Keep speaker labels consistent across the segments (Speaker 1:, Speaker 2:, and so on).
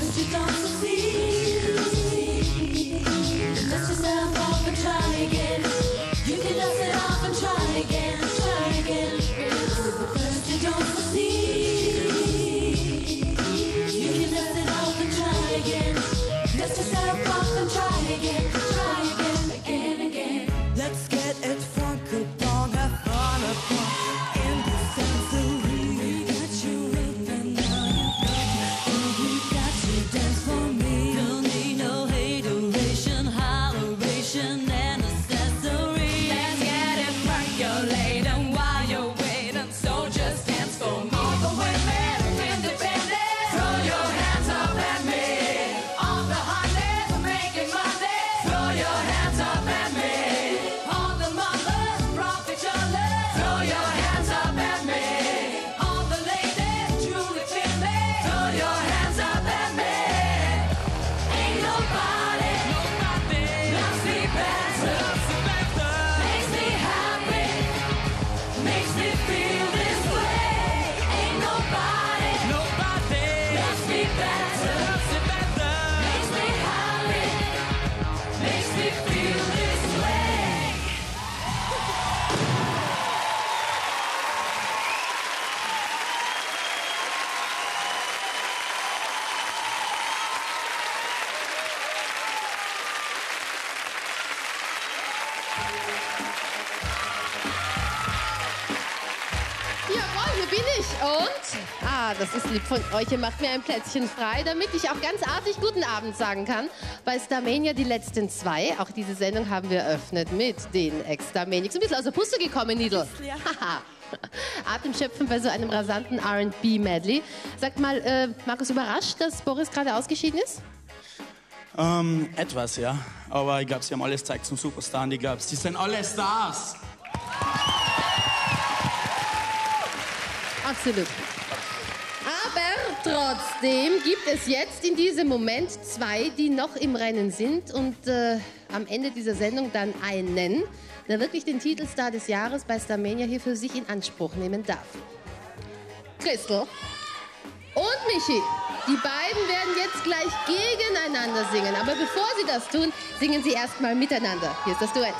Speaker 1: first you don't succeed, dust yourself off and try again. You can dust it off and try again, try again. But first you don't succeed, you can dust it off and try again. Dust yourself off and try again, again, again.
Speaker 2: Let's get it funky, don't have fun upon in the sensory. We got you with and now you got me, and we got you dance for me. Don't need no hateration, holleration, and accessory.
Speaker 3: Let's get it percolating while you're waiting, so just dance for me. All the women independent, throw your hands up at me. All the hustlers making money, throw your hands up at me. All the mothers, professionals, throw your hands up at me. All the ladies, truly feel me, throw your hands up at me. Ain't nobody loves me better, makes me happy, makes me feel this way. Ain't nobody loves me better, makes me happy, makes me feel this way.
Speaker 4: Jawohl, hier bin ich. Und? Das ist lieb von euch. Ihr macht mir ein Plätzchen frei, damit ich auch ganz artig guten Abend sagen kann. Bei Starmania die letzten zwei. Auch diese Sendung haben wir eröffnet mit den Ex-Starmanics. Ein bisschen aus der Puste gekommen, Nidl. Haha. Atemschöpfen bei so einem rasanten R&B-Medley. Sagt mal, Markus, überrascht, dass Boris gerade ausgeschieden ist?
Speaker 5: Etwas, ja. Aber ich glaube, sie haben alles gezeigt zum Superstar und ich glaube, sie sind alle Stars.
Speaker 4: Absolut. Aber trotzdem gibt es jetzt in diesem Moment zwei, die noch im Rennen sind und am Ende dieser Sendung dann einen, der wirklich den Titelstar des Jahres bei Starmania hier für sich in Anspruch nehmen darf. Christel und Michi, die beiden werden jetzt gleich gegeneinander singen. Aber bevor sie das tun, singen sie erstmal miteinander. Hier ist das Duett.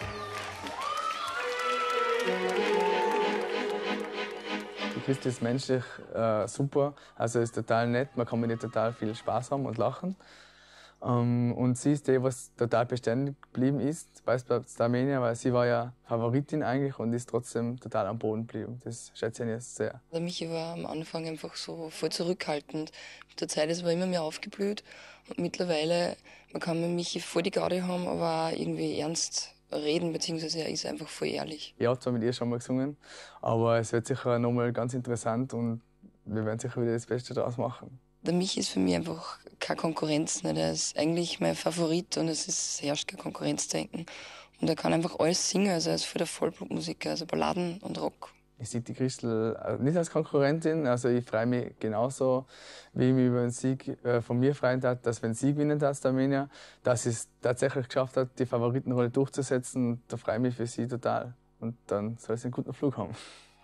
Speaker 6: Die Christel ist menschlich super, also ist total nett, man kann mit ihr total viel Spaß haben und lachen. Und sie ist die, was total beständig geblieben ist bei Starmania, weil sie war ja Favoritin eigentlich und ist trotzdem total am Boden geblieben. Das schätze ich jetzt sehr.
Speaker 7: Der Michi war am Anfang einfach so voll zurückhaltend. Mit der Zeit ist er immer mehr aufgeblüht und mittlerweile, man kann mit Michi voll die Garde haben, aber auch irgendwie ernst reden, beziehungsweise er ist einfach voll ehrlich.
Speaker 6: Ich habe zwar mit ihr schon mal gesungen, aber es wird sicher nochmal ganz interessant und wir werden sicher wieder das Beste daraus machen.
Speaker 7: Der Michi ist für mich einfach keine Konkurrenz. Ne? Der ist eigentlich mein Favorit und herrscht kein Konkurrenzdenken. Und er kann einfach alles singen, also er ist voll der Vollblutmusiker, also Balladen und Rock.
Speaker 6: Ich sehe die Christel nicht als Konkurrentin, also ich freue mich genauso, wie ich mich über den Sieg von mir freuen hat, dass wenn sie gewinnen hat, Starmania, dass sie es tatsächlich geschafft hat, die Favoritenrolle durchzusetzen. Und da freue ich mich für sie total. Und dann soll sie einen guten Flug haben.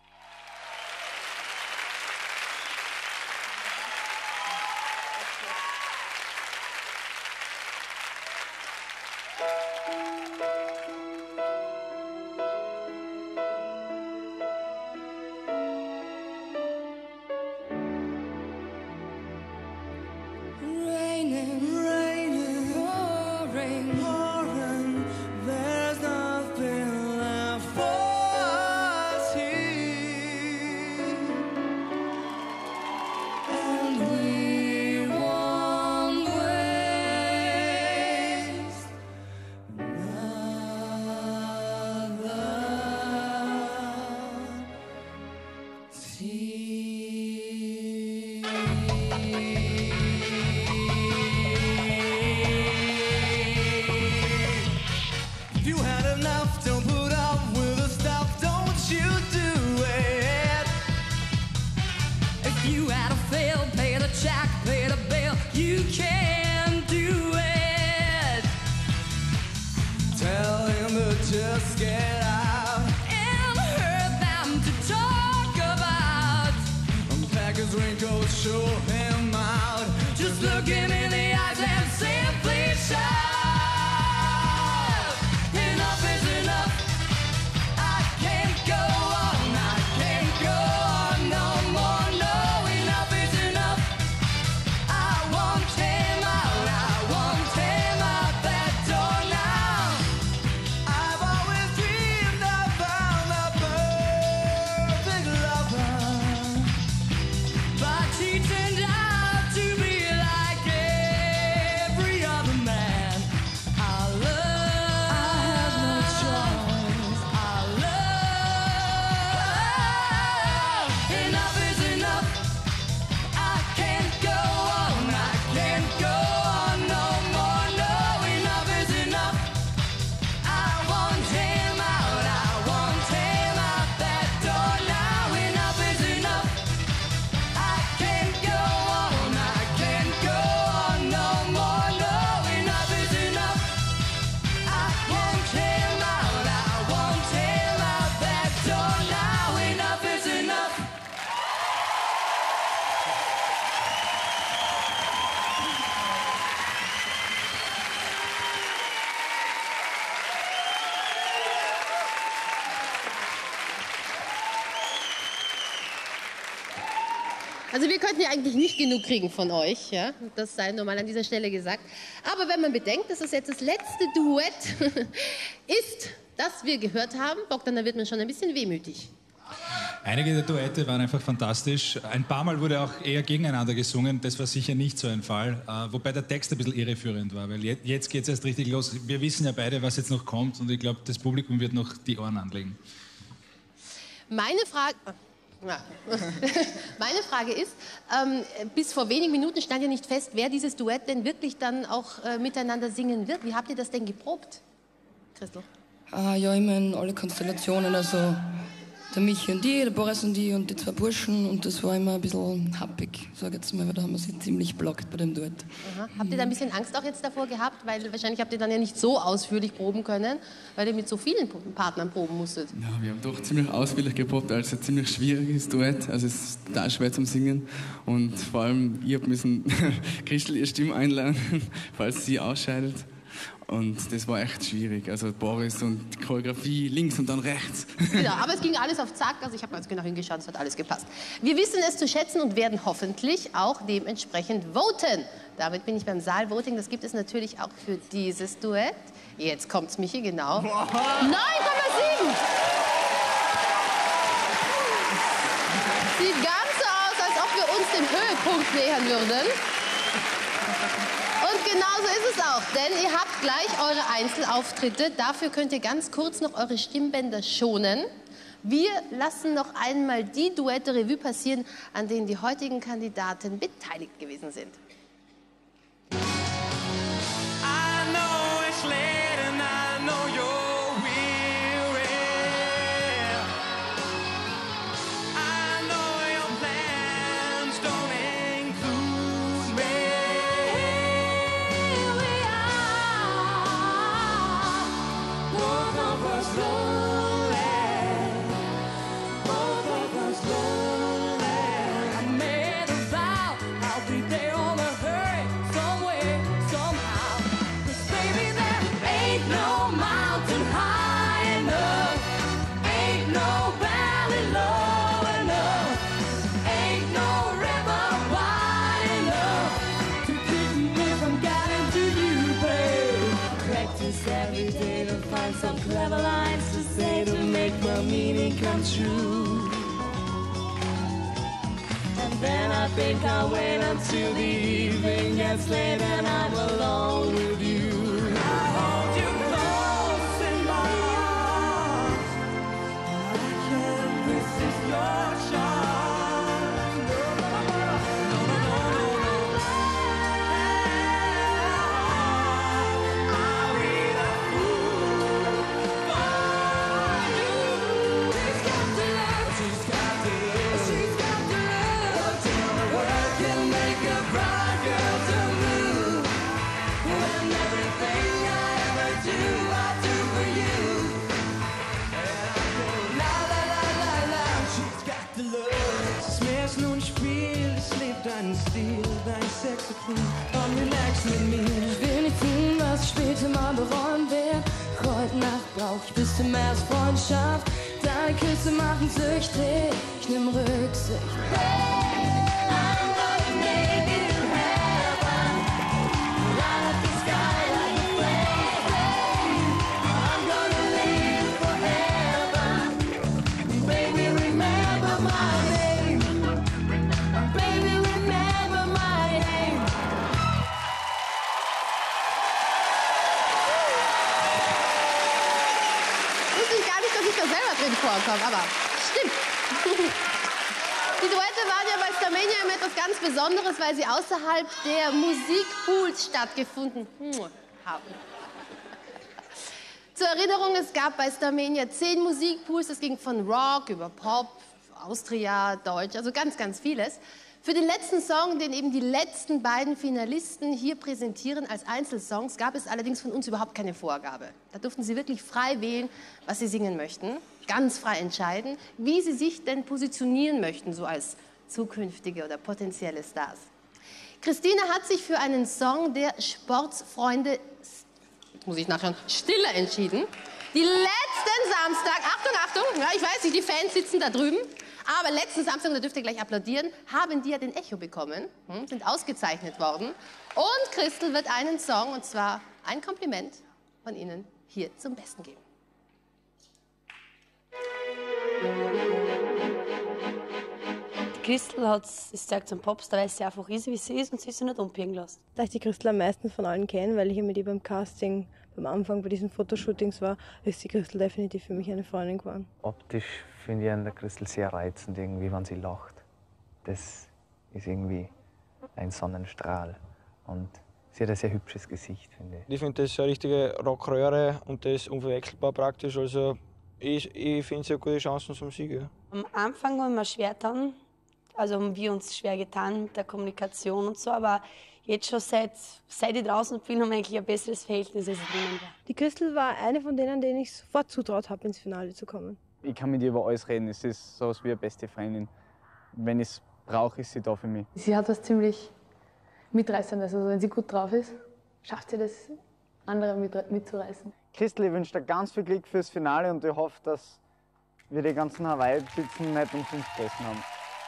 Speaker 2: Just get out and hurt them to talk about. Unpack his raincoat, show him out. Just look
Speaker 3: Give me the eyes and simply shout. Enough is enough. I can't go on. I can't go on no more. No, enough is enough. I want him out. I want him out that door now.
Speaker 2: I've always dreamed I found my perfect lover.
Speaker 3: But he turned out to be like every other man. I have no choice. Enough is enough. I can't go on. I can't go on no more. No, enough is enough. I want him out. I want him out that door now. Enough is enough. I can't go on. I can't go on no more. No, enough is enough. I want him out. I want him out that door now. Enough is enough.
Speaker 4: Also wir könnten ja eigentlich nicht genug kriegen von euch, ja? Das sei nur mal an dieser Stelle gesagt. Aber wenn man bedenkt, dass das jetzt das letzte Duett ist, das wir gehört haben, Bogdan, da wird man schon ein bisschen wehmütig.
Speaker 8: Einige der Duette waren einfach fantastisch. Ein paar Mal wurde auch eher gegeneinander gesungen. Das war sicher nicht so ein Fall. Wobei der Text ein bisschen irreführend war, weil jetzt geht es erst richtig los. Wir wissen ja beide, was jetzt noch kommt, und ich glaube, das Publikum wird noch die Ohren anlegen.
Speaker 4: Meine Frage... Ja. Meine Frage ist, bis vor wenigen Minuten stand ja nicht fest, wer dieses Duett denn wirklich dann auch miteinander singen wird. Wie habt ihr das denn geprobt, Christel?
Speaker 7: Ja, ich meine, alle Konstellationen, also der Michi und die, der Boris und die zwei Burschen, und das war immer ein bisschen happig, sag jetzt mal, weil da haben wir sie ziemlich blockt bei dem Duett.
Speaker 4: Aha. Habt ihr da ein bisschen Angst auch jetzt davor gehabt? Weil wahrscheinlich habt ihr dann ja nicht so ausführlich proben können, weil ihr mit so vielen Partnern proben musstet.
Speaker 9: Ja, wir haben doch ziemlich ausführlich geprobt, als ein ziemlich schwieriges Duett. Also es ist total schwer zum Singen. Und vor allem, ich müssen Christel ihre Stimme einlernen, falls sie ausscheidet. Und das war echt schwierig. Also Boris und die Choreografie links und dann rechts.
Speaker 4: Ja, aber es ging alles auf Zack. Also ich habe ganz genau hingeschaut, es hat alles gepasst. Wir wissen es zu schätzen und werden hoffentlich auch dementsprechend voten. Damit bin ich beim Saalvoting. Das gibt es natürlich auch für dieses Duett. Jetzt kommt's, Michi, genau. 9,7! Sieht ganz so aus, als ob wir uns dem Höhepunkt nähern würden. Und genauso ist es auch, denn ihr habt gleich eure Einzelauftritte. Dafür könnt ihr ganz kurz noch eure Stimmbänder schonen. Wir lassen noch einmal die Duette Revue passieren, an denen die heutigen Kandidaten beteiligt gewesen sind.
Speaker 2: I know it's late and I know you're weary. I know your plans don't include me. Here we are, both of us lonely, both of us lonely.
Speaker 3: I made a vow I'll be there on a hurry, some way, somehow. 'Cause baby, there ain't no mountain high enough, ain't no valley low enough, ain't no river wide enough to keep me from getting to you, babe. Practice every day to find some clever lines to say to make my meaning come true. And then I think I'll wait until the evening gets late and I'm alone with you. I hold you close in my arms. I can't resist your charm. No, no, no, no, no, no. I'll be the fool for you. She's got to love. She's got to love. She's got to love. What can make a bright girl to move when
Speaker 2: heute mal bereuen wird. Heute Nacht brauch ich bisschen mehr als Freundschaft. Deine Küsse machen süchtig, ich nehm Rücksicht. Hey, I'm gonna make it happen. Light up the sky like a flame. I'm gonna live forever. Baby, remember my name. Baby, remember my name.
Speaker 4: Wusste ich gar nicht, dass ich da selber drin vorkomme, aber stimmt. Die Duette waren ja bei Starmania immer etwas ganz Besonderes, weil sie außerhalb der Musikpools stattgefunden haben. Zur Erinnerung, es gab bei Starmania 10 Musikpools, das ging von Rock über Pop, Austria, Deutsch, also ganz, ganz vieles. Für den letzten Song, den eben die letzten beiden Finalisten hier präsentieren als Einzelsongs, gab es allerdings von uns überhaupt keine Vorgabe. Da durften sie wirklich frei wählen, was sie singen möchten, ganz frei entscheiden, wie sie sich denn positionieren möchten, so als zukünftige oder potenzielle Stars. Christina hat sich für einen Song der Sportsfreunde, jetzt muss ich nachschauen, Stiller entschieden. Die letzten Samstag, Achtung, Achtung, ja, ich weiß nicht, die Fans sitzen da drüben, aber letzten Samstag, da dürft ihr gleich applaudieren, haben die ja den Echo bekommen, sind ausgezeichnet worden. Und Christel wird einen Song, und zwar ein Kompliment von Ihnen, hier zum Besten geben.
Speaker 10: Die Christel ist sagt zum Popstar, weil sie einfach ist, wie sie ist und sie ist sich nicht umbiegen lassen.
Speaker 11: Da ich die Christel am meisten von allen kenne, weil ich ja mit ihr beim Casting, beim Anfang bei diesen Fotoshootings war, ist die Christel definitiv für mich eine Freundin geworden.
Speaker 12: Optisch finde ich an der Christel sehr reizend, irgendwie, wenn sie lacht. Das ist irgendwie ein Sonnenstrahl. Und sie hat ein sehr hübsches Gesicht, finde ich.
Speaker 13: Ich finde, das ist eine richtige Rockröhre und das ist unverwechselbar praktisch. Also ich finde, sie hat gute Chancen zum Sieg. Ja.
Speaker 10: Am Anfang haben wir schwer getan, also haben wir uns schwer getan mit der Kommunikation und so, aber jetzt schon seit ich draußen bin, haben wir eigentlich ein besseres Verhältnis als drinnen war.
Speaker 11: Die Christel war eine von denen, denen ich sofort zutraut habe, ins Finale zu kommen.
Speaker 14: Ich kann mit ihr über alles reden. Es ist so wie eine beste Freundin. Wenn ich es brauche, ist sie da für mich.
Speaker 15: Sie hat was ziemlich Mitreißendes. Also wenn sie gut drauf ist, schafft sie das, andere mitzureißen.
Speaker 14: Christel, ich wünsche dir ganz viel Glück fürs Finale und ich hoffe, dass wir die ganzen Hawaii-Pizzen nicht um 5 gegessen haben.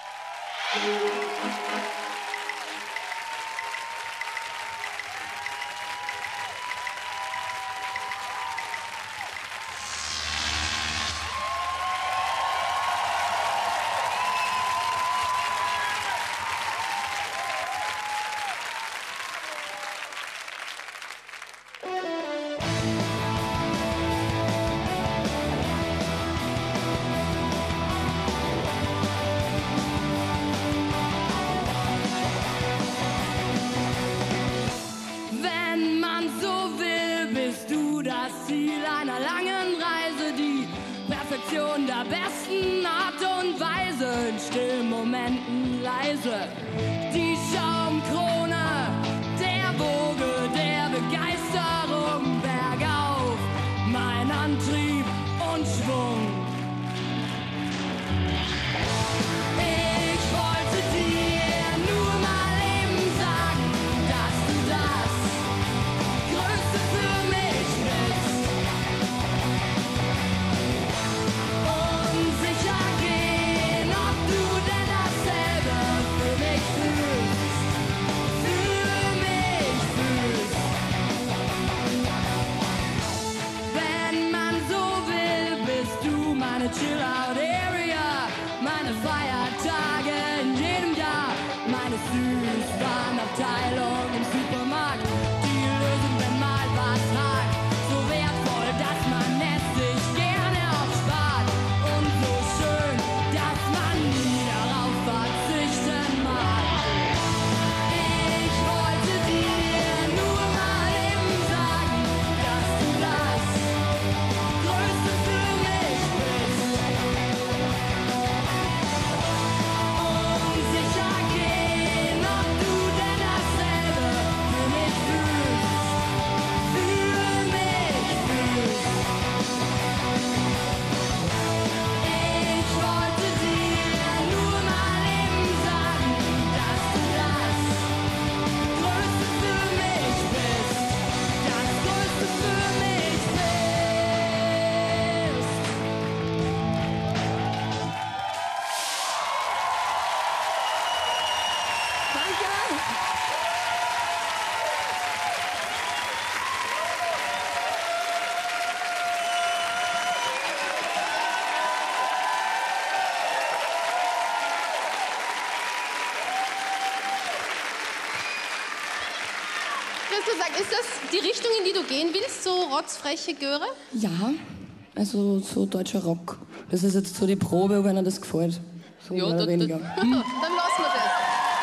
Speaker 2: Wenn man so will, bist du das Ziel einer langen Reise, die Perfektion der besten Art und Weise, in stillen Momenten leise. Die Schaumkrone der Woge der Begeisterung, bergauf, mein Antrieb und Schwung. Ich wollte dir nur mal eben sagen, dass du das Größte für mich bist. Unsicher gehen, ob du denn dasselbe für mich fühlst.
Speaker 4: würdest du sagen, ist das die Richtung, in die du gehen willst, so rotzfreche Göre?
Speaker 7: Ja, also so deutscher Rock. Das ist jetzt so die Probe, ob einer das gefällt. So
Speaker 4: Jo,
Speaker 7: mehr oder weniger.
Speaker 4: Dann lassen wir das.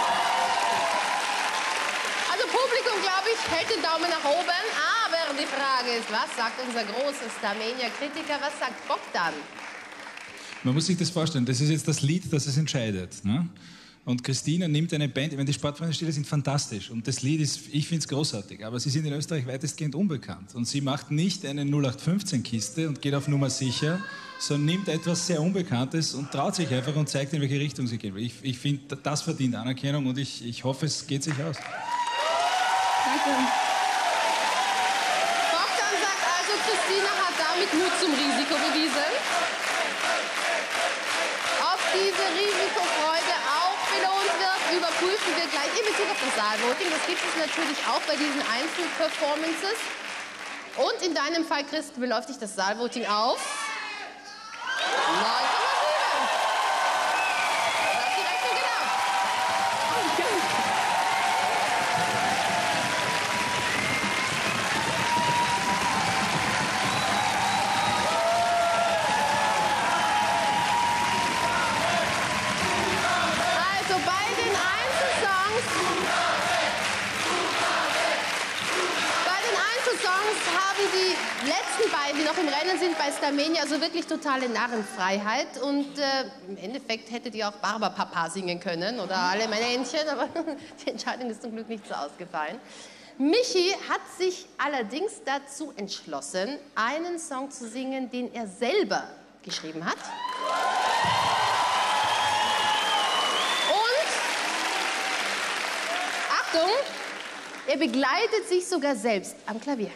Speaker 4: Also Publikum, glaube ich, hält den Daumen nach oben. Aber die Frage ist, was sagt unser großer Starmania-Kritiker, was sagt Bogdan?
Speaker 8: Man muss sich das vorstellen, das ist jetzt das Lied, das es entscheidet. Ne? Und Christina nimmt eine Band, ich meine, die Sportfreunde-Stile sind fantastisch und das Lied ist, ich finde es großartig, aber sie sind in Österreich weitestgehend unbekannt. Und sie macht nicht eine 0815-Kiste und geht auf Nummer sicher, sondern nimmt etwas sehr Unbekanntes und traut sich einfach und zeigt, in welche Richtung sie geht. Ich finde, das verdient Anerkennung und ich hoffe, es geht sich aus.
Speaker 4: Danke. Bogdan sagt also, Christina hat damit Mut zum Risiko bewiesen. Ob diese Risikofreude auch belohnt wird, überprüfen wir gleich in Bezug auf das Saalvoting. Das gibt es natürlich auch bei diesen Einzelperformances. Und in deinem Fall, Chris, beläuft dich das Saalvoting auf 9,7. Das ist die Rechnung genau. Also bei den Einzelsongs haben die letzten beiden, die noch im Rennen sind, bei Starmania also wirklich totale Narrenfreiheit. Und im Endeffekt hättet ihr auch Barbapapa singen können oder alle meine Händchen, aber die Entscheidung ist zum Glück nicht so ausgefallen. Michi hat sich allerdings dazu entschlossen, einen Song zu singen, den er selber geschrieben hat. Und, Achtung, er begleitet sich sogar selbst am Klavier.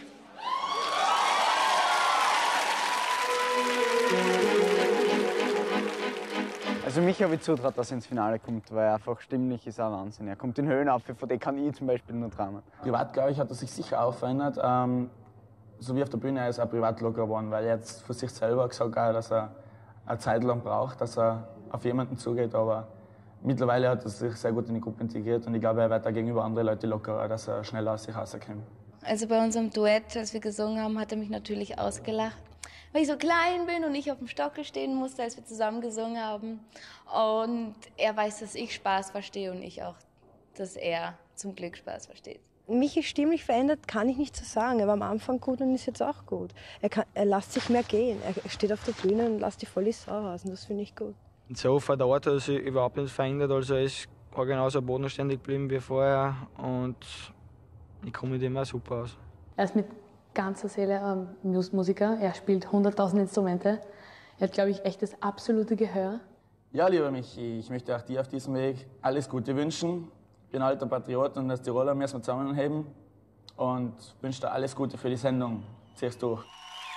Speaker 14: Also mich habe ich zutraut, dass er ins Finale kommt, weil er einfach stimmlich ist, ein Wahnsinn. Er kommt in Höhen auf, von denen kann ich zum Beispiel nur träumen.
Speaker 5: Privat, glaube ich, hat er sich sicher auch verändert. So wie auf der Bühne, er ist auch privat locker geworden, weil er jetzt für sich selber gesagt hat, dass er eine Zeit lang braucht, dass er auf jemanden zugeht, aber mittlerweile hat er sich sehr gut in die Gruppe integriert und ich glaube, er wird auch gegenüber anderen Leuten lockerer, dass er schneller aus sich rauskommt.
Speaker 16: Also bei unserem Duett, als wir gesungen haben, hat er mich natürlich ausgelacht, weil ich so klein bin und ich auf dem Stockel stehen musste, als wir zusammen gesungen haben. Und er weiß, dass ich Spaß verstehe und ich auch, dass er zum Glück Spaß versteht.
Speaker 11: Mich ist stimmlich verändert, kann ich nicht so sagen. Er war am Anfang gut und ist jetzt auch gut. Er lässt sich mehr gehen. Er steht auf der Bühne und lässt die volle Sau raus. Und das finde ich gut.
Speaker 13: Insofern dauert er sich überhaupt nicht verändert. Also er ist genauso bodenständig geblieben wie vorher. Und ich komme mit ihm auch super aus.
Speaker 15: Er ist mit ganzer Seele Musiker. Er spielt 100.000 Instrumente. Er hat, glaube ich, echt das absolute Gehör.
Speaker 5: Ja, lieber Michi, ich möchte auch dir auf diesem Weg alles Gute wünschen. Ich bin alter Patriot und als Tiroler müssen wir zusammenheben. Und wünsche dir alles Gute für die Sendung. Zieh's durch.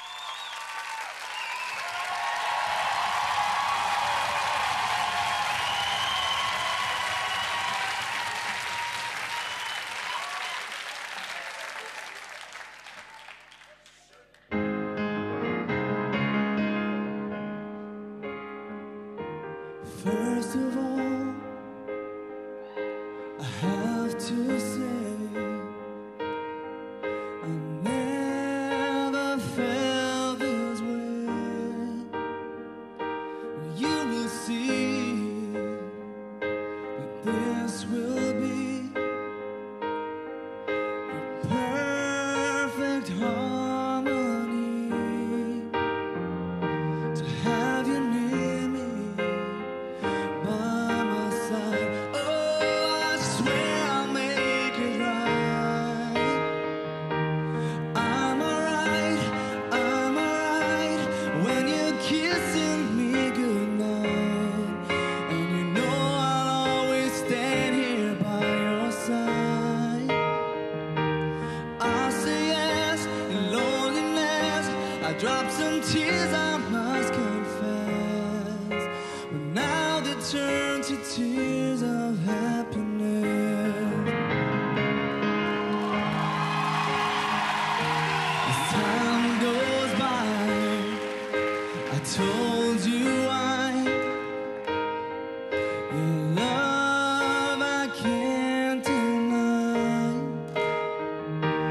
Speaker 2: First of all, I have to say I never felt this way. You will see that this will be a perfect harmony. To have you near me by my side, oh, I swear I'll make it right. I'm alright when you're kissing me goodnight, and you know I'll always stand here by your side. I say yes in loneliness, I dropped some tears, I must confess, but now they turn to tears of happiness. As time goes by, I told you your love I can't deny.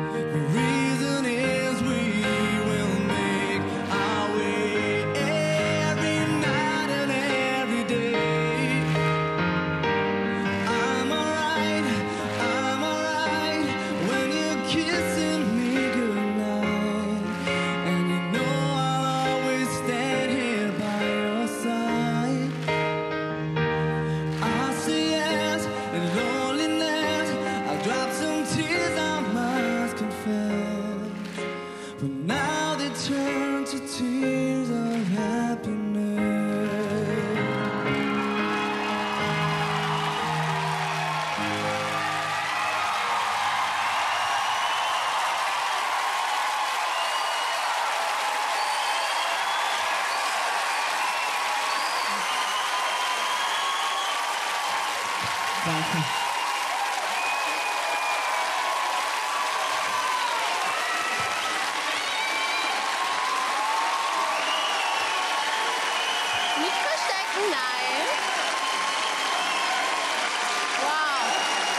Speaker 9: Danke.
Speaker 4: Nicht verstecken, nein. Wow.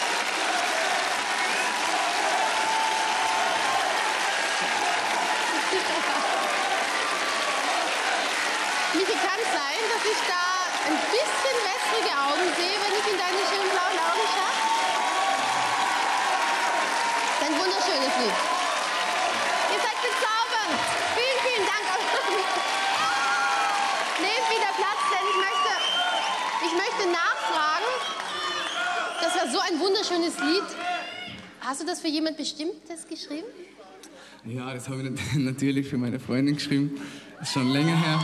Speaker 4: Michi, kann es sein, dass ich da ein bisschen wässrige Augen sehe, wenn ich in deine schönen blauen Augen schaue? Dein wunderschönes Lied. Ihr seid bezaubernd. Vielen, vielen Dank. Nehmt wieder Platz, denn ich möchte nachfragen. Das war so ein wunderschönes Lied. Hast du das für jemand Bestimmtes geschrieben?
Speaker 9: Ja, das habe ich natürlich für meine Freundin geschrieben. Das ist schon länger her.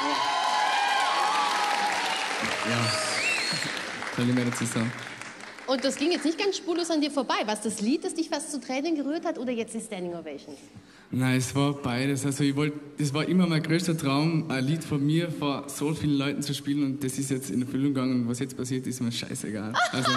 Speaker 9: Ja, soll ich mehr dazu sagen?
Speaker 4: Und das ging jetzt nicht ganz spurlos an dir vorbei. War es das Lied, das dich fast zu Tränen gerührt hat, oder jetzt die Standing Ovations?
Speaker 9: Nein, es war beides. Also das war immer mein größter Traum, ein Lied von mir vor so vielen Leuten zu spielen, und das ist jetzt in Erfüllung gegangen. Und was jetzt passiert, ist mir scheißegal. Also,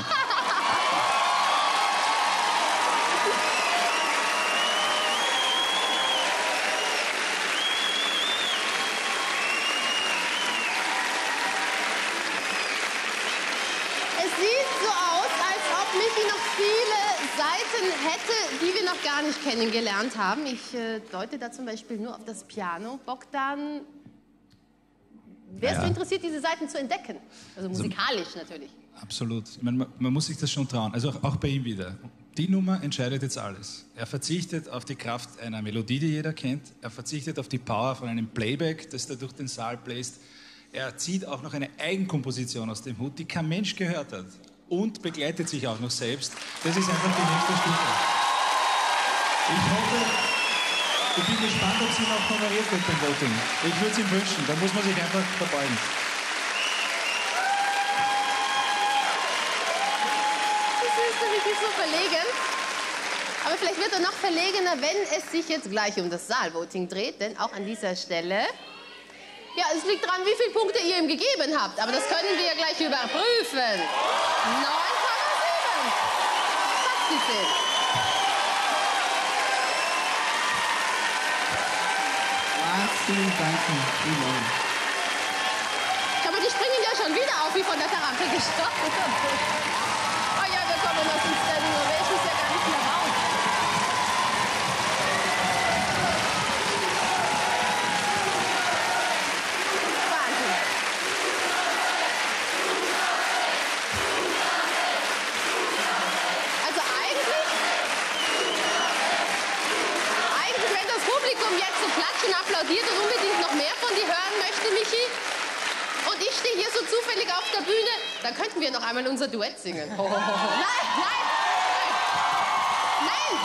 Speaker 4: hätte, die wir noch gar nicht kennengelernt haben. Ich deute da zum Beispiel nur auf das Piano. Bogdan, wärst du interessiert, diese Seiten zu entdecken? Also musikalisch natürlich.
Speaker 8: Absolut. Ich meine, man muss sich das schon trauen. Also auch bei ihm wieder. Die Nummer entscheidet jetzt alles. Er verzichtet auf die Kraft einer Melodie, die jeder kennt. Er verzichtet auf die Power von einem Playback, das da durch den Saal bläst. Er zieht auch noch eine Eigenkomposition aus dem Hut, die kein Mensch gehört hat. Und begleitet sich auch noch selbst. Das ist einfach die nächste Stufe. Ich hoffe, ich bin gespannt, ob sie noch honoriert wird beim Voting. Ich würde es ihm wünschen, da muss man sich einfach verbeugen.
Speaker 4: Das ist wirklich so verlegen. Aber vielleicht wird er noch verlegener, wenn es sich jetzt gleich um das Saalvoting dreht. Denn auch an dieser Stelle... Ja, es liegt daran, wie viele Punkte ihr ihm gegeben habt. Aber das können wir ja gleich überprüfen. 9,7. Was sie sehen.
Speaker 9: Vielen Dank.
Speaker 4: Schau mal, die springen ja schon wieder auf, wie von der Tarantel gestorben. Oh ja, wir kommen aus dem Standing Ovations ja gar nicht mehr raus. Applaudiert und unbedingt noch mehr von dir hören möchte, Michi. Und ich stehe hier so zufällig auf der Bühne, dann könnten wir noch einmal unser Duett singen. Oh. Nein, nein, nein!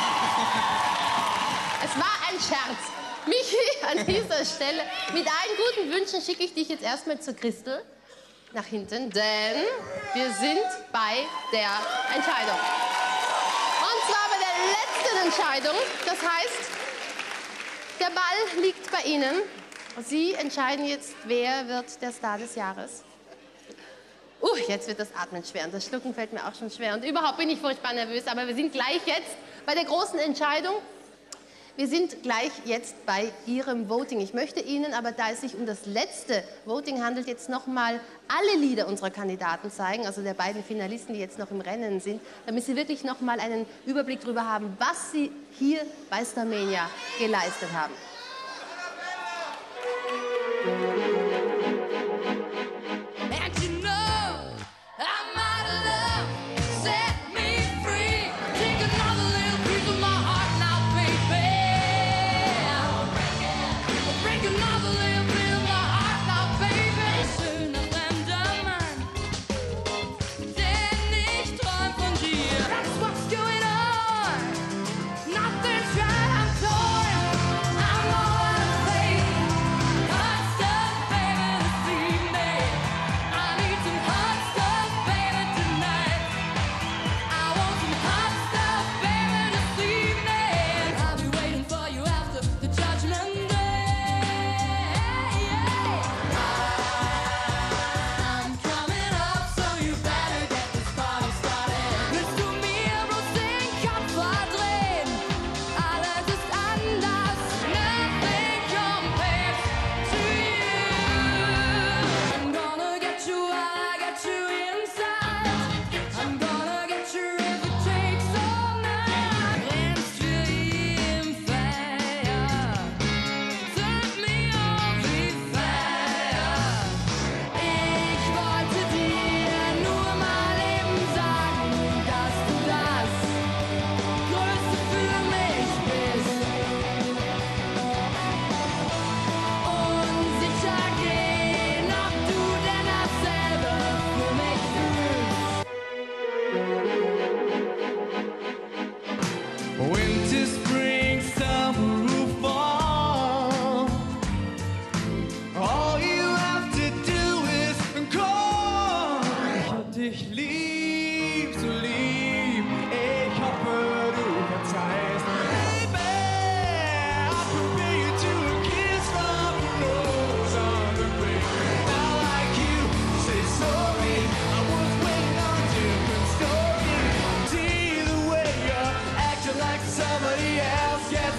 Speaker 4: Es war ein Scherz. Michi, an dieser Stelle, mit allen guten Wünschen schicke ich dich jetzt erstmal zur Christel nach hinten, denn wir sind bei der Entscheidung. Und zwar bei der letzten Entscheidung. Das heißt, der Ball liegt bei Ihnen. Sie entscheiden jetzt, wer wird der Star des Jahres. Jetzt wird das Atmen schwer und das Schlucken fällt mir auch schon schwer. Und überhaupt bin ich furchtbar nervös, aber wir sind gleich jetzt bei der großen Entscheidung. Wir sind gleich jetzt bei Ihrem Voting. Ich möchte Ihnen aber, da es sich um das letzte Voting handelt, jetzt nochmal alle Lieder unserer Kandidaten zeigen, also der beiden Finalisten, die jetzt noch im Rennen sind, damit Sie wirklich nochmal einen Überblick darüber haben, was Sie hier bei Starmania geleistet haben.
Speaker 3: I'm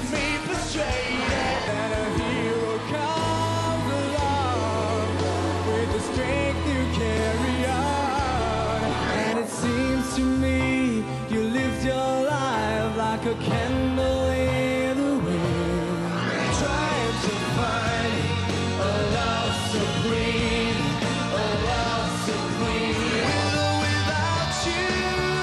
Speaker 2: left me frustrated. That a hero comes along with the strength to carry on. And it seems to me you lived your life like a candle in the wind, trying to find a love supreme, a love supreme. With or without you,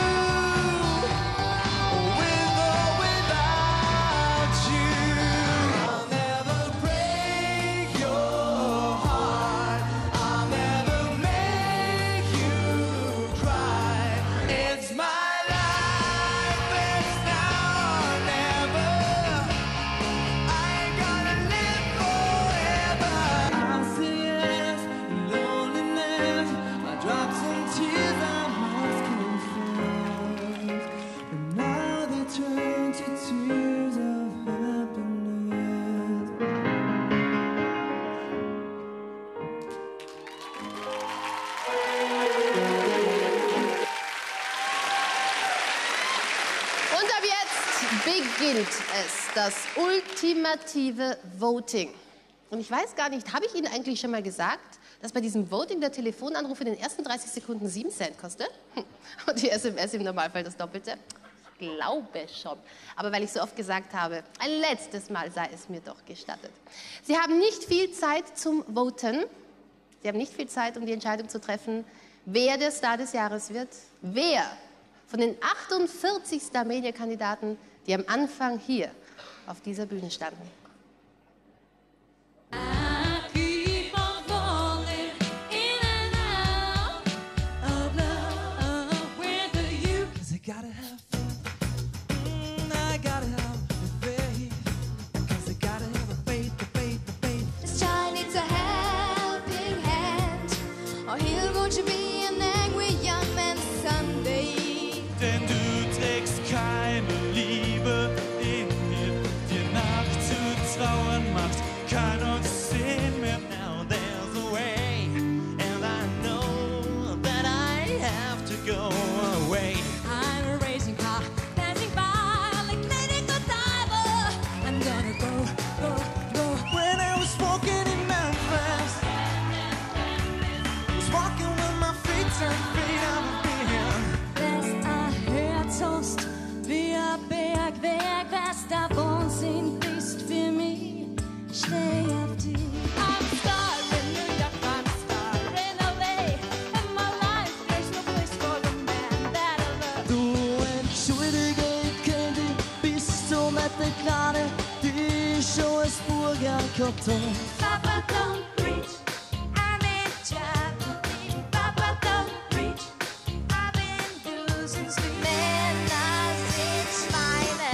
Speaker 2: with or without you, I'll never break your heart, I'll never make you cry. It's my life, it's now or never. I ain't gonna live forever. I'll say yes in loneliness. I dropped some tears I must confess, but now they turn to tears of happiness.
Speaker 4: Und ab jetzt beginnt es, das ultimative Voting. Und ich weiß gar nicht, habe ich Ihnen eigentlich schon mal gesagt, dass bei diesem Voting der Telefonanruf in den ersten 30 Sekunden 7 Cent kostet? Und die SMS im Normalfall das Doppelte? Ich glaube schon. Aber weil ich so oft gesagt habe, ein letztes Mal sei es mir doch gestattet. Sie haben nicht viel Zeit zum Voten. Sie haben nicht viel Zeit, um die Entscheidung zu treffen, wer der Star des Jahres wird. Wer von den 48 Star-Media-Kandidaten, die am Anfang hier auf dieser Bühne standen.
Speaker 1: Keep on falling in and out of love with you.
Speaker 2: 'Cause I gotta have faith. I gotta have faith. 'Cause I gotta have a faith, a faith, a faith.
Speaker 1: This child needs a helping hand, or he'll go to be an angry young man someday.
Speaker 2: Denn du trägst keine Liebe in dir, dir nachzutrauern macht keinen Sinn mehr. Now there's a way, and I know that I have to go away.
Speaker 1: I'm a racing car passing by like Lady Godiva. I'm gonna go, go, go.
Speaker 2: When I was walking in Memphis, was walking with my feet turned feet on the
Speaker 1: Lässt ein Herzhorst wie ein Bergwerk, was davon sind, bist für mich, steh auf dich. I'm starring, New York, I'm starring away. In my life, there's no place for the man that I love.
Speaker 2: Du entschuldige, Candy, bist du mit der Kleine, die schon als Burger Karton.
Speaker 1: Papa, don't preach, I'm in trouble. Papa, don't preach, I've been losing sleep. Männer sind Schweine,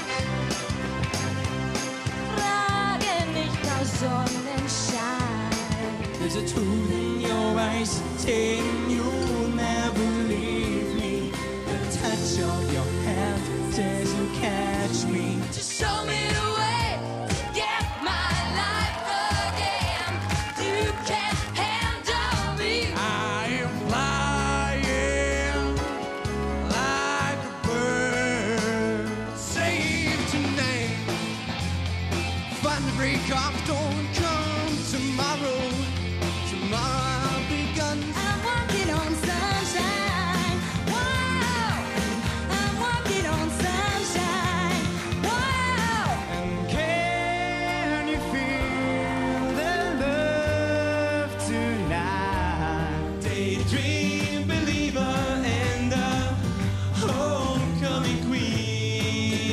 Speaker 1: frage nicht nach Sonnenschein.
Speaker 2: There's a truth in your eyes saying you'll never leave me. The touch of your hand says you catch me.
Speaker 1: Just show me the way to get my life again. You can't handle me.
Speaker 2: I am flying like a bird. Save tonight. Find the break of dawn. Come tomorrow. Tomorrow I'll be gone.
Speaker 1: I'm walking on sunshine. Wow. I'm walking on sunshine. Wow.
Speaker 2: And can you feel the love tonight? Daydream believer and a homecoming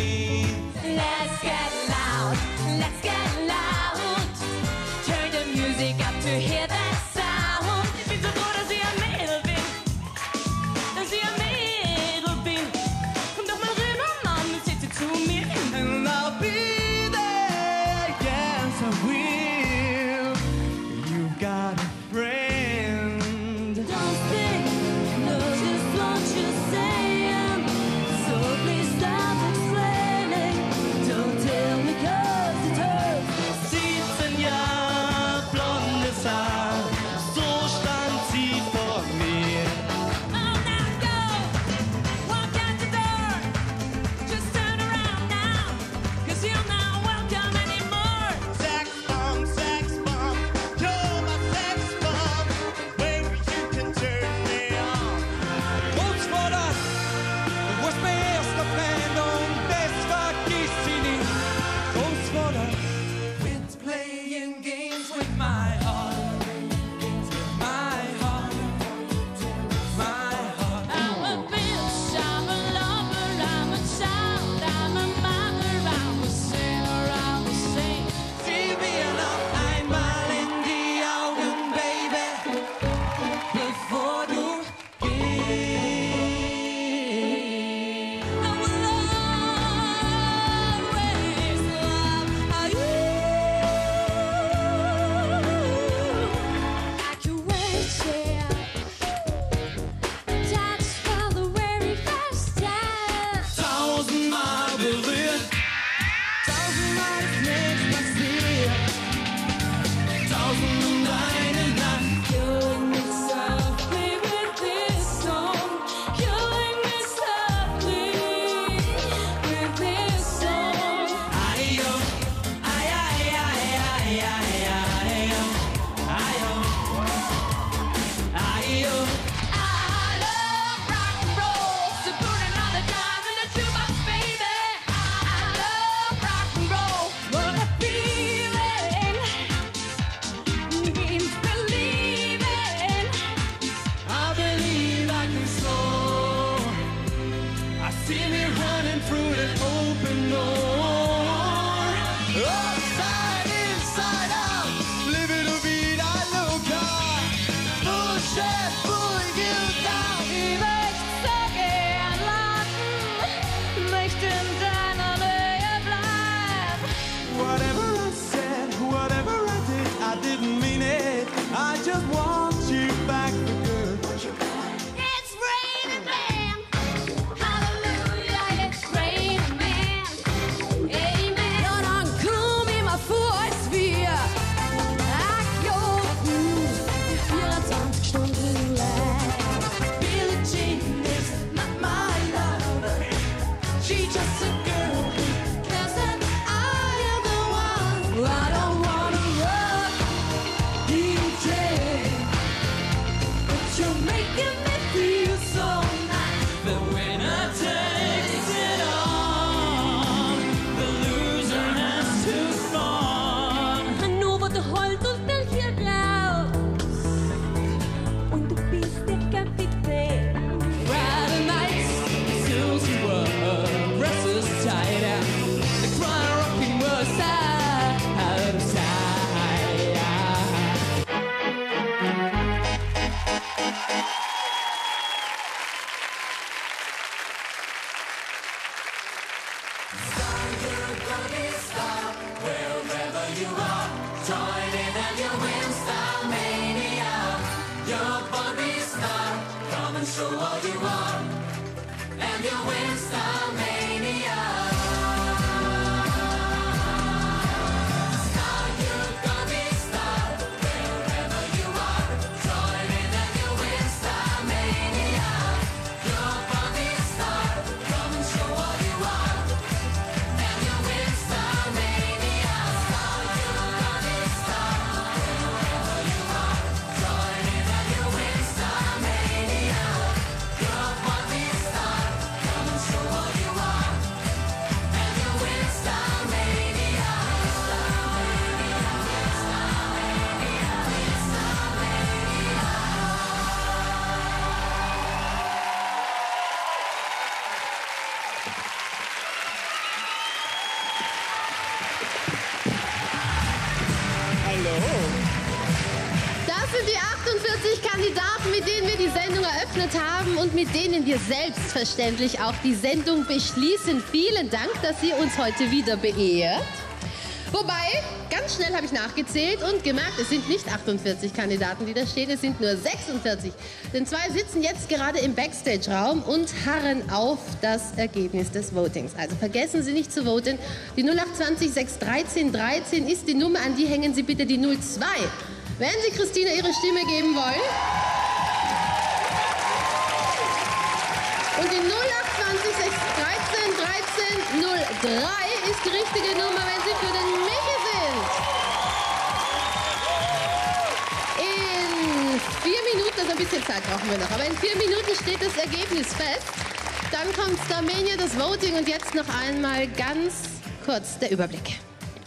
Speaker 2: queen.
Speaker 1: Let's get loud. Let's get loud. Turn the music
Speaker 3: you are. Join in and you win Starmania. You're a body star. Come and show what you are. And you win Starmania. Star, you're gonna be star. Wherever you are. Join in and you win Starmania. You're a body star. Come and show what you are. And you win Starmania. Star, you're gonna be star. Wherever you are. Join in and you win Starmania. You're a body star. Come and show what you are. And you win Starmania.
Speaker 4: Das sind die 48 Kandidaten, mit denen wir die Sendung eröffnet haben und mit denen wir selbstverständlich auch die Sendung beschließen. Vielen Dank, dass ihr uns heute wieder beehrt. Wobei, ganz schnell habe ich nachgezählt und gemerkt, es sind nicht 48 Kandidaten, die da stehen, es sind nur 46. Denn zwei sitzen jetzt gerade im Backstage-Raum und harren auf das Ergebnis des Votings. Also vergessen Sie nicht zu voten. Die 0820 613 13 ist die Nummer, an die hängen Sie bitte die 02. Wenn Sie Christina Ihre Stimme geben wollen. Und die 0820 613 13 03 ist die richtige Nummer, wenn Sie für den Michi sind. In 4 Minuten, also ein bisschen Zeit brauchen wir noch, aber in 4 Minuten steht das Ergebnis fest. Dann kommt Starmania, das Voting und jetzt noch einmal ganz kurz der Überblick.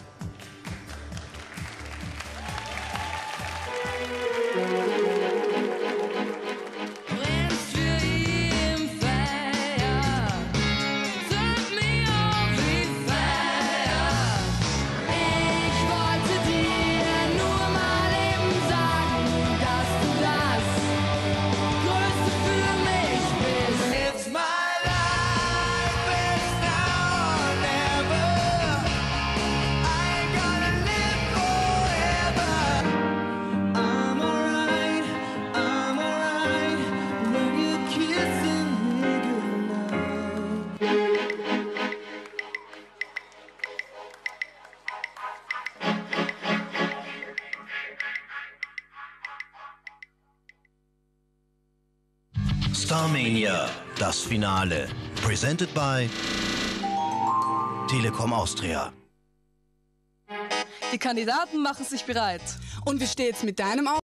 Speaker 17: Starmania, das Finale. Presented by Telekom Austria.
Speaker 18: Die Kandidaten machen sich bereit. Und wie steht's mit deinem Auto?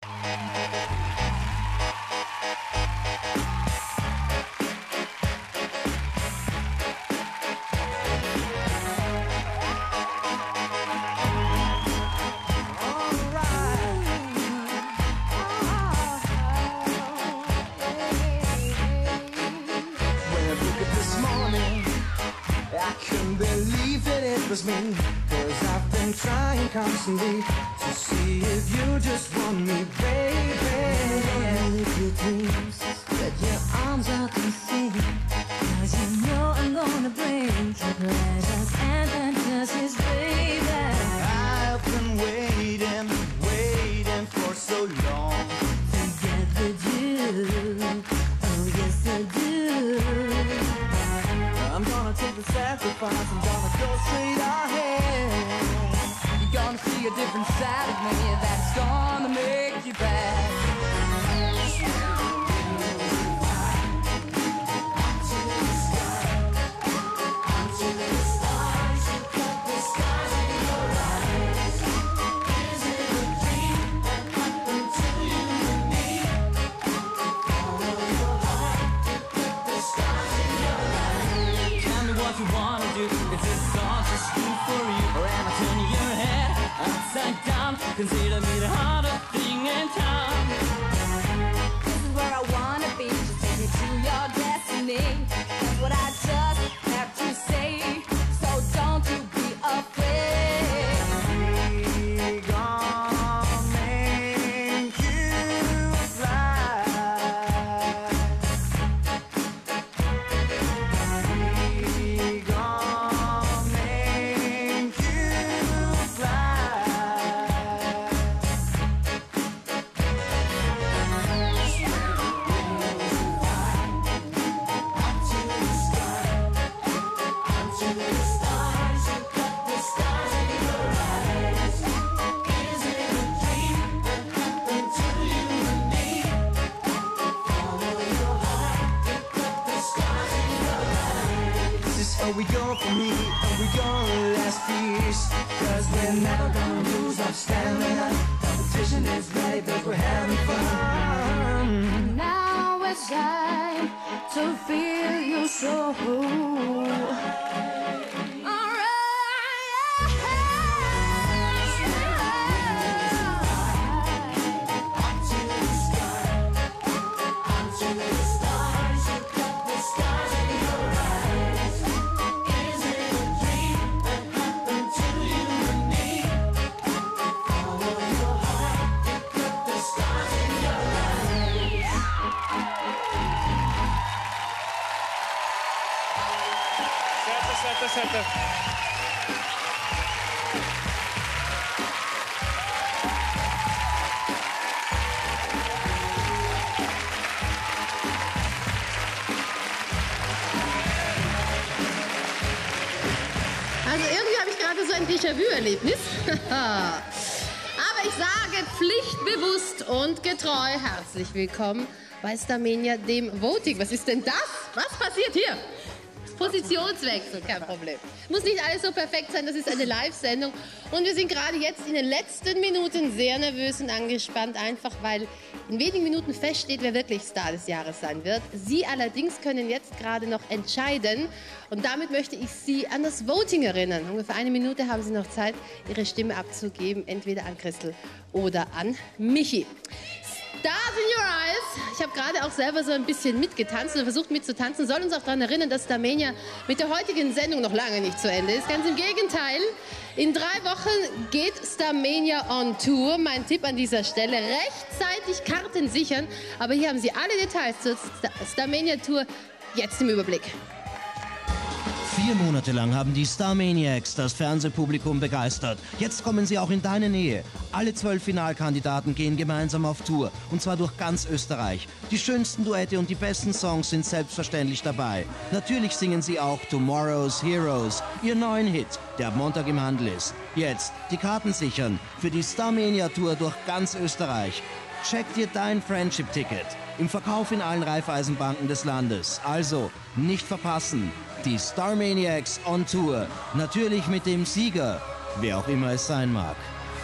Speaker 2: Me, 'cause I've been trying constantly to see if you just want me, baby. Live your dreams, spread your arms out and sing, 'cause you know I'm gonna bring you pleasures and fantasies, baby. I've been waiting for so long to get with you. Oh yes I do. I'm gonna take the sacrifice, I'm gonna go straight ahead. You're gonna see a different side of me that's gonna make you bad. You wanna do? Is this song just good for you? Or am I turning your head upside down? Consider me the hardest thing in town. This is where I wanna be. Just take me to your destiny. That's what I just have to say. So don't you be afraid. We gonna make you fly. We gonna make you fly. Are we going for me? Are we gonna last fierce? Cause we're never gonna lose our stamina. Competition is ready, but we're having fun.
Speaker 1: Now it's time to feel your soul.
Speaker 19: Seite.
Speaker 4: Also irgendwie habe ich gerade so ein Déjà-vu-Erlebnis. Aber ich sage pflichtbewusst und getreu herzlich willkommen bei Starmania, dem Voting. Was ist denn das? Was passiert hier? Positionswechsel, kein Problem. Muss nicht alles so perfekt sein, das ist eine Live-Sendung. Und wir sind gerade jetzt in den letzten Minuten sehr nervös und angespannt, einfach weil in wenigen Minuten feststeht, wer wirklich Star des Jahres sein wird. Sie allerdings können jetzt gerade noch entscheiden. Und damit möchte ich Sie an das Voting erinnern. Ungefähr eine Minute haben Sie noch Zeit, Ihre Stimme abzugeben, entweder an Christel oder an Michi. Stars in Your Eyes. Ich habe gerade auch selber so ein bisschen mitgetanzt oder versucht mitzutanzen. Soll uns auch daran erinnern, dass Starmania mit der heutigen Sendung noch lange nicht zu Ende ist. Ganz im Gegenteil. In 3 Wochen geht Starmania on Tour. Mein Tipp an dieser Stelle, rechtzeitig Karten sichern. Aber hier haben Sie alle Details zur Starmania Tour jetzt im Überblick.
Speaker 17: 4 Monate lang haben die Starmaniacs das Fernsehpublikum begeistert. Jetzt kommen sie auch in deine Nähe. Alle 12 Finalkandidaten gehen gemeinsam auf Tour. Und zwar durch ganz Österreich. Die schönsten Duette und die besten Songs sind selbstverständlich dabei. Natürlich singen sie auch Tomorrow's Heroes, ihr neuen Hit, der ab Montag im Handel ist. Jetzt die Karten sichern für die Starmania Tour durch ganz Österreich. Check dir dein Friendship-Ticket. Im Verkauf in allen Raiffeisenbanken des Landes. Also nicht verpassen. Die Starmaniacs on Tour. Natürlich mit dem Sieger, wer auch immer es sein mag.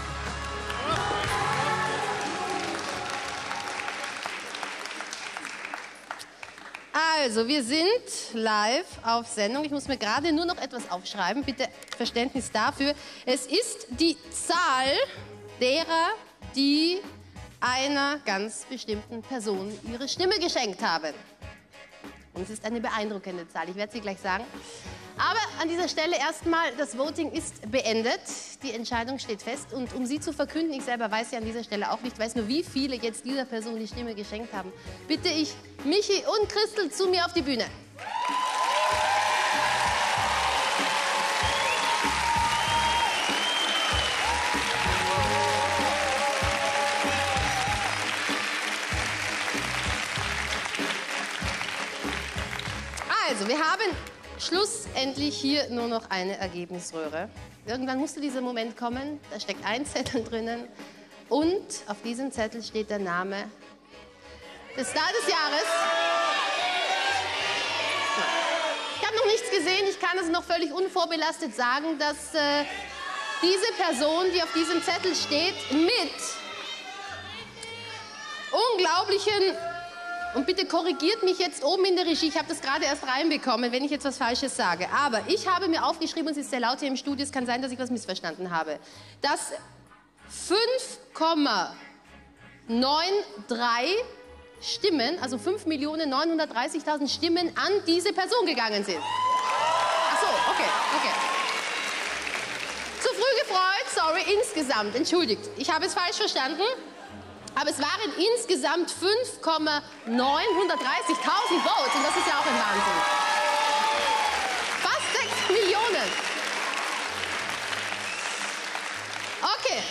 Speaker 4: Also, wir sind live auf Sendung. Ich muss mir gerade nur noch etwas aufschreiben. Bitte Verständnis dafür. Es ist die Zahl derer, die einer ganz bestimmten Person ihre Stimme geschenkt haben. Und es ist eine beeindruckende Zahl, ich werde sie gleich sagen. Aber an dieser Stelle erstmal, das Voting ist beendet. Die Entscheidung steht fest. Und um sie zu verkünden, ich selber weiß ja an dieser Stelle auch nicht, weiß nur, wie viele jetzt dieser Person die Stimme geschenkt haben, bitte ich Michi und Christel zu mir auf die Bühne. Also, wir haben schlussendlich hier nur noch eine Ergebnisröhre. Irgendwann musste dieser Moment kommen, da steckt ein Zettel drinnen und auf diesem Zettel steht der Name des Star des Jahres. Ich habe noch nichts gesehen, ich kann es noch völlig unvorbelastet sagen, dass diese Person, die auf diesem Zettel steht, mit unglaublichen... Und bitte korrigiert mich jetzt oben in der Regie, ich habe das gerade erst reinbekommen, wenn ich jetzt was Falsches sage. Aber ich habe mir aufgeschrieben, und es ist sehr laut hier im Studio, es kann sein, dass ich was missverstanden habe, dass 5,93 Stimmen, also 5.930.000 Stimmen an diese Person gegangen sind. Ach so, okay. Zu früh gefreut, sorry, insgesamt, entschuldigt. Ich habe es falsch verstanden. Aber es waren insgesamt 5,930.000 Votes. Und das ist ja auch ein Wahnsinn. Fast 6 Millionen. Okay.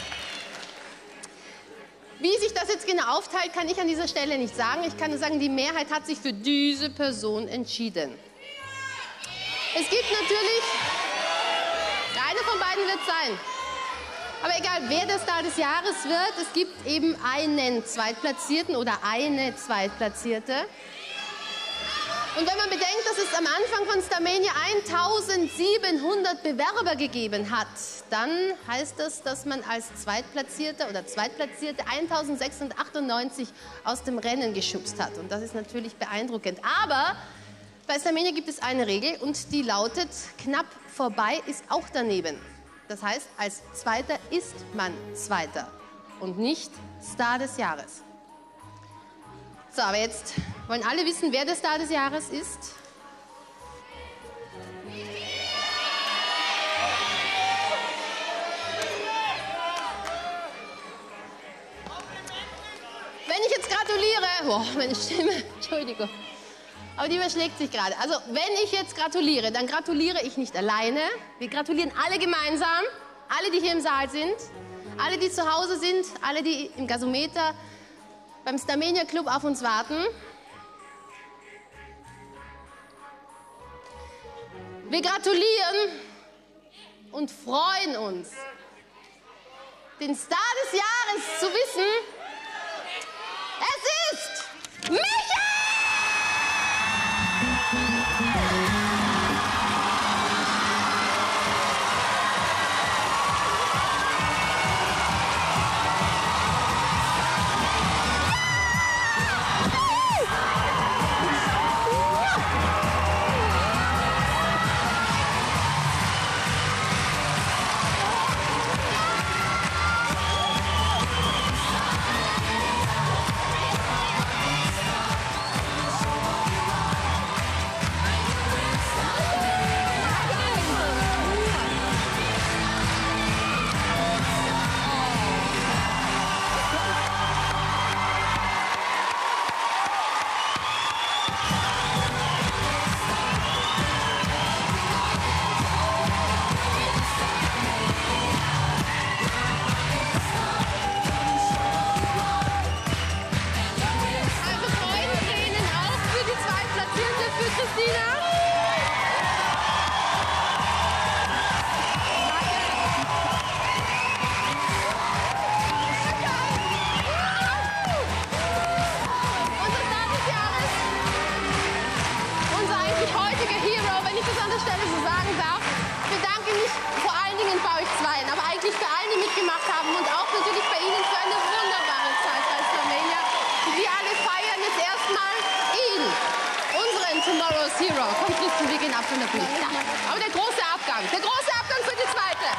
Speaker 4: Wie sich das jetzt genau aufteilt, kann ich an dieser Stelle nicht sagen. Ich kann nur sagen, die Mehrheit hat sich für diese Person entschieden. Es gibt natürlich... Einer von beiden wird sein. Aber egal, wer der Star des Jahres wird, es gibt eben einen Zweitplatzierten oder eine Zweitplatzierte. Und wenn man bedenkt, dass es am Anfang von Starmania 1700 Bewerber gegeben hat, dann heißt das, dass man als Zweitplatzierter oder Zweitplatzierte 1698 aus dem Rennen geschubst hat. Und das ist natürlich beeindruckend. Aber bei Starmania gibt es eine Regel und die lautet, knapp vorbei ist auch daneben. Das heißt, als Zweiter ist man Zweiter und nicht Star des Jahres. So, aber jetzt wollen alle wissen, wer der Star des Jahres ist. Wenn ich jetzt gratuliere, boah, meine Stimme, Entschuldigung, aber die überschlägt sich gerade. Also, wenn ich jetzt gratuliere, dann gratuliere ich nicht alleine. Wir gratulieren alle gemeinsam, alle, die hier im Saal sind, alle, die zu Hause sind, alle, die im Gasometer beim Starmania Club auf uns warten. Wir gratulieren und freuen uns, den Star des Jahres zu wissen. Es ist Micha! Aber der große Abgang für die Zweite.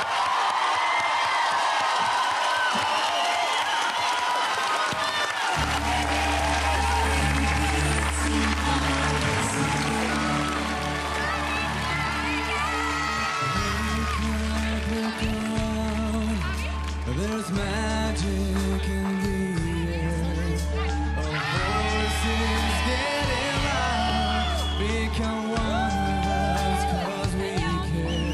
Speaker 2: There's magic in the air. A voice is getting loud. Become one of us 'cause we care.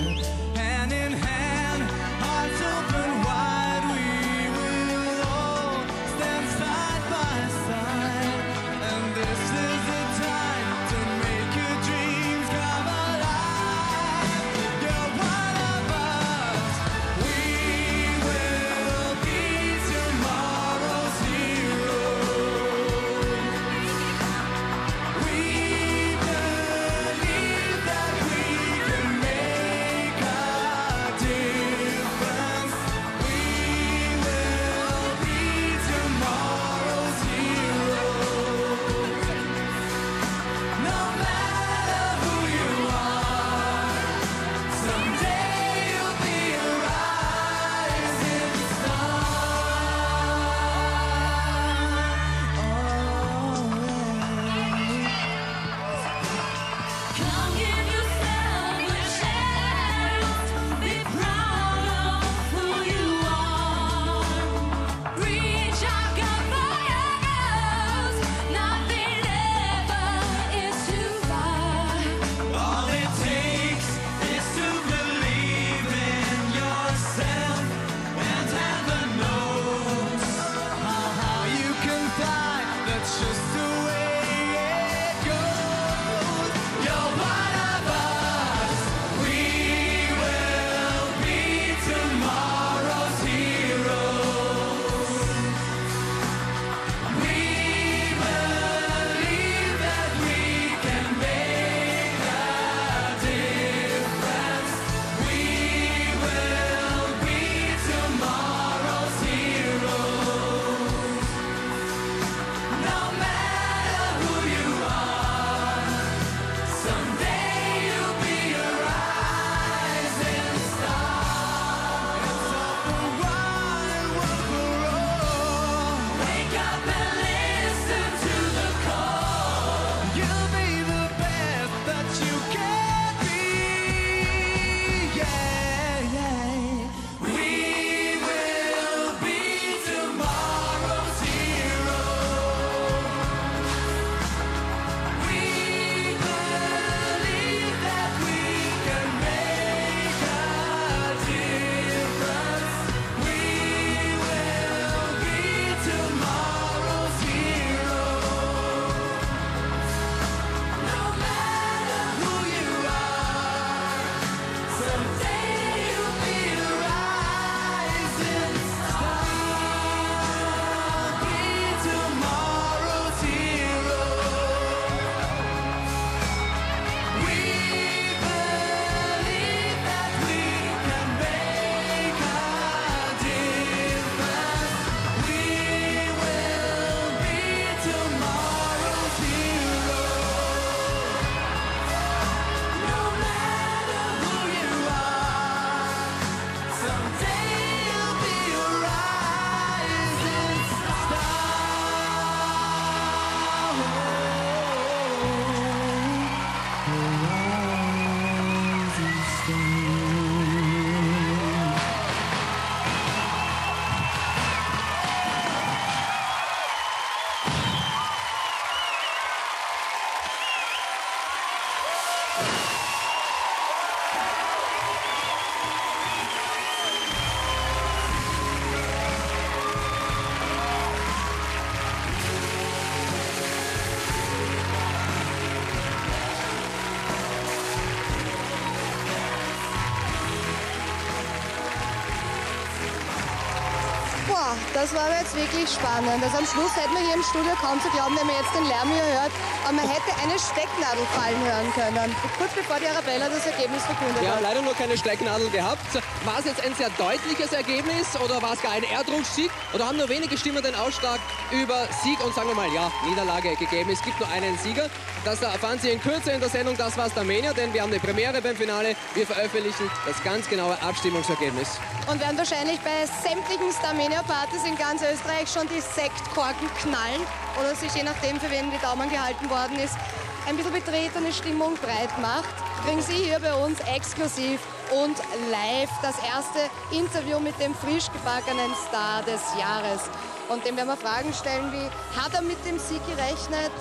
Speaker 19: Boah, das war aber jetzt wirklich spannend. Also am Schluss hätten wir hier im Studio kaum zu glauben, wenn man jetzt den Lärm hier hört. Aber man hätte eine Stecknadel fallen hören können. Kurz bevor die Arabella das Ergebnis verkündet
Speaker 20: Wir haben
Speaker 19: hat.
Speaker 20: leider nur keine Stecknadel gehabt. War es jetzt ein sehr deutliches Ergebnis oder war es gar ein Erdrutschsieg? Oder haben nur wenige Stimmen den Ausschlag über Sieg und sagen wir mal, ja, Niederlage gegeben? Es gibt nur einen Sieger. Das erfahren Sie in Kürze in der Sendung Das war's Starmania, denn wir haben eine Premiere beim Finale. Wir veröffentlichen das ganz genaue Abstimmungsergebnis.
Speaker 19: Und werden wahrscheinlich bei sämtlichen Starmania-Partys in ganz Österreich schon die Sektkorken knallen oder sich je nachdem, für wen die Daumen gehalten worden ist, ein bisschen betretene Stimmung breit macht, kriegen Sie hier bei uns exklusiv und live das erste Interview mit dem frisch gebackenen Star des Jahres. Und dem werden wir Fragen stellen wie, hat er mit dem Sieg gerechnet?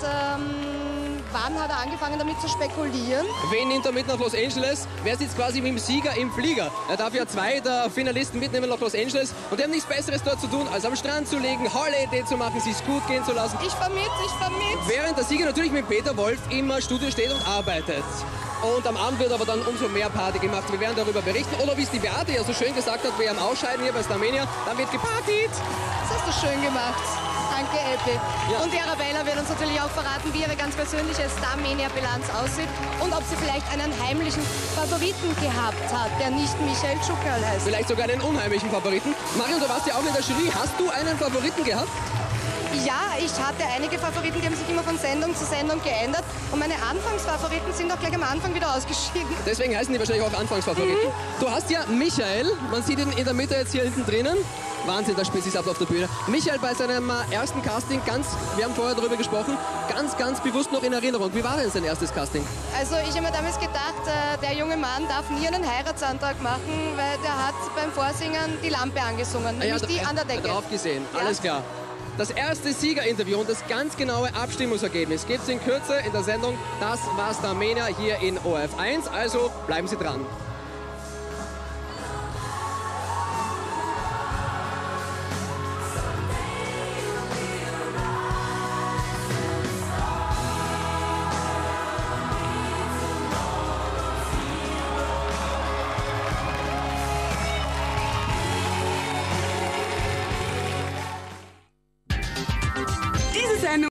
Speaker 19: Wann hat er angefangen damit zu spekulieren?
Speaker 20: Wen nimmt er mit nach Los Angeles? Wer sitzt quasi mit dem Sieger im Flieger? Er darf ja 2 der Finalisten mitnehmen nach Los Angeles und die haben nichts Besseres dort zu tun, als am Strand zu liegen, Holiday zu machen, sich gut gehen zu lassen.
Speaker 19: Ich fahr mit.
Speaker 20: Während der Sieger natürlich mit Peter Wolf im Studio steht und arbeitet. Und am Abend wird aber dann umso mehr Party gemacht. Wir werden darüber berichten. Oder wie es die Beate ja so schön gesagt hat, wir am Ausscheiden hier bei Starmania, dann wird gepartyt.
Speaker 19: Das hast du schön gemacht. Danke, Epi. Ja. Und die Arabella wird uns natürlich auch verraten, wie ihre ganz persönliche Starmania-Bilanz aussieht und ob sie vielleicht einen heimlichen Favoriten gehabt hat, der nicht Michael Tschuckerl heißt.
Speaker 20: Vielleicht sogar einen unheimlichen Favoriten. Marion, du warst ja auch in der Jury. Hast du einen Favoriten gehabt?
Speaker 19: Ja, ich hatte einige Favoriten, die haben sich immer von Sendung zu Sendung geändert. Und meine Anfangsfavoriten sind auch gleich am Anfang wieder ausgeschieden.
Speaker 20: Deswegen heißen die wahrscheinlich auch Anfangsfavoriten. Du hast ja Michael, man sieht ihn in der Mitte jetzt hier hinten drinnen. Wahnsinn, da spielt sich ab auf der Bühne. Michael bei seinem ersten Casting, wir haben vorher darüber gesprochen, ganz bewusst noch in Erinnerung. Wie war denn sein erstes Casting?
Speaker 19: Also ich habe mir damals gedacht, der junge Mann darf nie einen Heiratsantrag machen, weil der hat beim Vorsingen die Lampe angesungen, nämlich die an der Decke.
Speaker 20: Drauf gesehen, alles klar. Das erste Siegerinterview und das ganz genaue Abstimmungsergebnis gibt es in Kürze in der Sendung Das war's Starmania hier in ORF1. Also bleiben Sie dran.